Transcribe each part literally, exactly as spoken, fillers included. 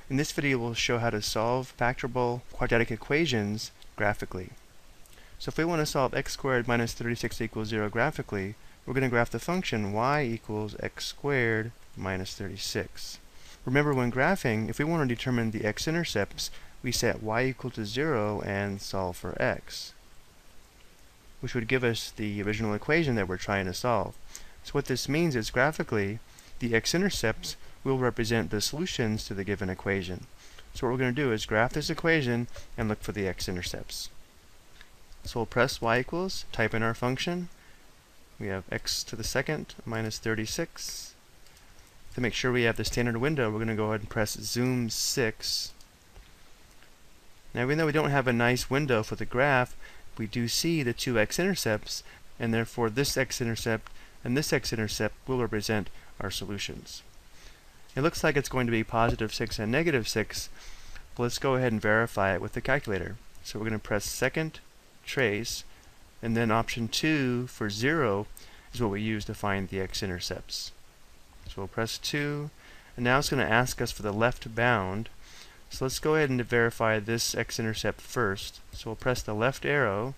In this video we'll show how to solve factorable quadratic equations graphically. So if we want to solve x squared minus thirty-six equals zero graphically, we're going to graph the function y equals x squared minus thirty-six. Remember, when graphing, if we want to determine the x-intercepts, we set y equal to zero and solve for x, which would give us the original equation that we're trying to solve. So what this means is, graphically, the x-intercepts will represent the solutions to the given equation. So what we're going to do is graph this equation and look for the x-intercepts. So we'll press y equals, type in our function. We have x to the second minus thirty-six. To make sure we have the standard window, we're going to go ahead and press zoom six. Now, even though we don't have a nice window for the graph, we do see the two x-intercepts, and therefore this x-intercept and this x-intercept will represent our solutions. It looks like it's going to be positive six and negative six, but let's go ahead and verify it with the calculator. So we're going to press second trace, and then option two for zero is what we use to find the x-intercepts. So we'll press two, and now it's going to ask us for the left bound. So let's go ahead and verify this x-intercept first. So we'll press the left arrow,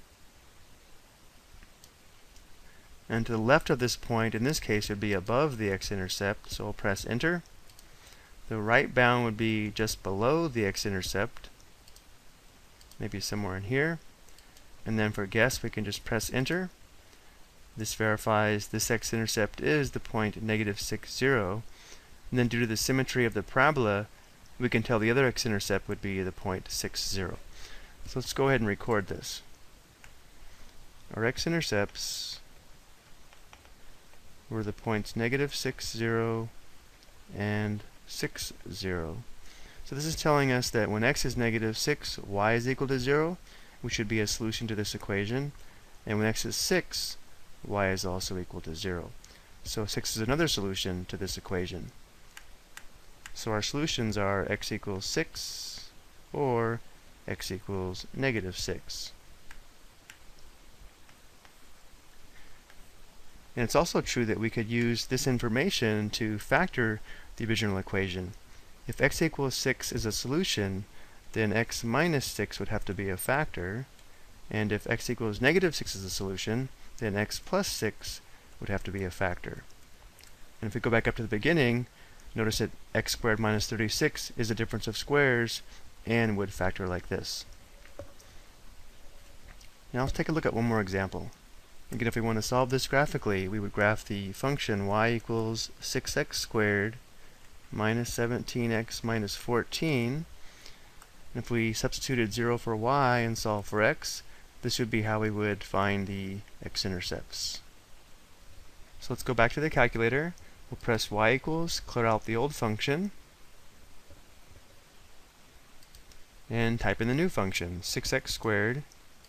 and to the left of this point, in this case, would be above the x-intercept, so we'll press enter. The right bound would be just below the x-intercept, maybe somewhere in here. And then for guess, we can just press enter. This verifies this x-intercept is the point negative six, zero. And then due to the symmetry of the parabola, we can tell the other x-intercept would be the point six, zero. So let's go ahead and record this. Our x-intercepts were the points negative six, zero and six, zero. So this is telling us that when x is negative six, y is equal to zero, which should be a solution to this equation. And when x is six, y is also equal to zero. So six is another solution to this equation. So our solutions are x equals six or x equals negative six. And it's also true that we could use this information to factor the original equation. If x equals six is a solution, then x minus six would have to be a factor. And if x equals negative six is a solution, then x plus six would have to be a factor. And if we go back up to the beginning, notice that x squared minus thirty-six is a difference of squares and would factor like this. Now let's take a look at one more example. Again, if we want to solve this graphically, we would graph the function y equals six x squared minus seventeen x minus fourteen. And if we substituted zero for y and solve for x, this would be how we would find the x-intercepts. So let's go back to the calculator. We'll press y equals, clear out the old function, and type in the new function, six x squared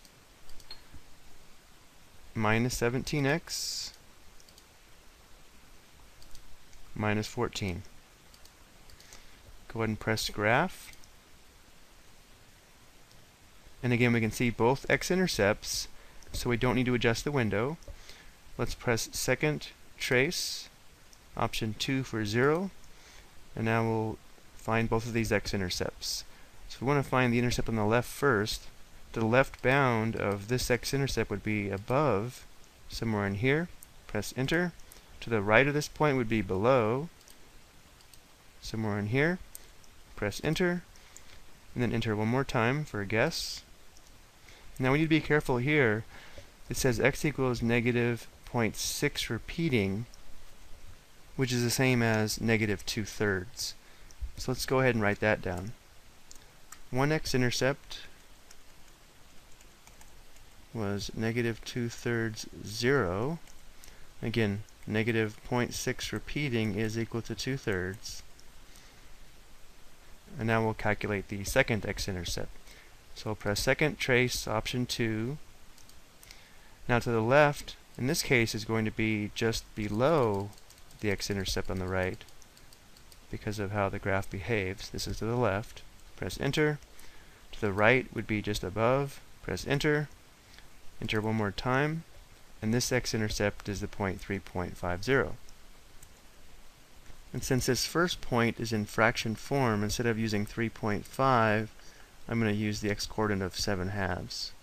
minus seventeen x minus fourteen. Go ahead and press graph. And again, we can see both x-intercepts, so we don't need to adjust the window. Let's press second trace, option two for zero, and now we'll find both of these x-intercepts. So we want to find the intercept on the left first. The left bound of this x-intercept would be above, somewhere in here. Press enter. To the right of this point would be below, somewhere in here. Press enter, and then enter one more time for a guess. Now we need to be careful here. It says x equals negative zero point six repeating, which is the same as negative two thirds. So let's go ahead and write that down. One x-intercept was negative two thirds, zero. Again, negative zero point six repeating is equal to two thirds. And now we'll calculate the second x-intercept. So we'll press second trace, option two. Now to the left, in this case, is going to be just below the x-intercept on the right because of how the graph behaves. This is to the left. Press enter. To the right would be just above. Press enter. Enter one more time. And this x-intercept is the point three point five zero. And since this first point is in fraction form, instead of using three point five, I'm going to use the x-coordinate of seven halves.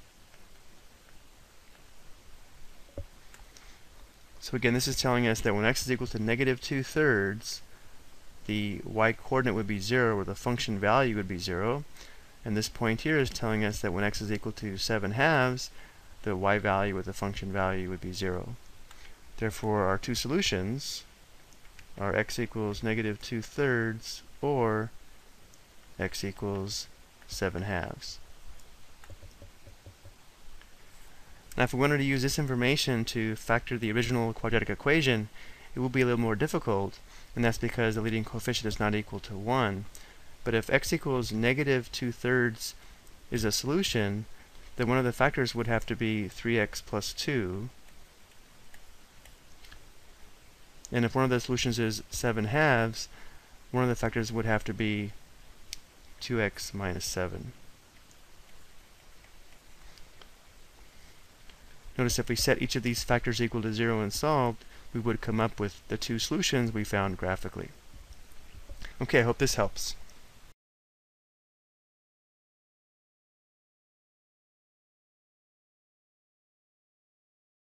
So again, this is telling us that when x is equal to negative two thirds, the y-coordinate would be zero, or the function value would be zero. And this point here is telling us that when x is equal to seven halves, the y value with the function value would be zero. Therefore, our two solutions are x equals negative two thirds or x equals seven halves. Now, if we wanted to use this information to factor the original quadratic equation, it will be a little more difficult, and that's because the leading coefficient is not equal to one. But if x equals negative two thirds is a solution, then one of the factors would have to be three x plus two. And if one of the solutions is seven halves, one of the factors would have to be two x minus seven. Notice if we set each of these factors equal to zero and solved, we would come up with the two solutions we found graphically. Okay, I hope this helps.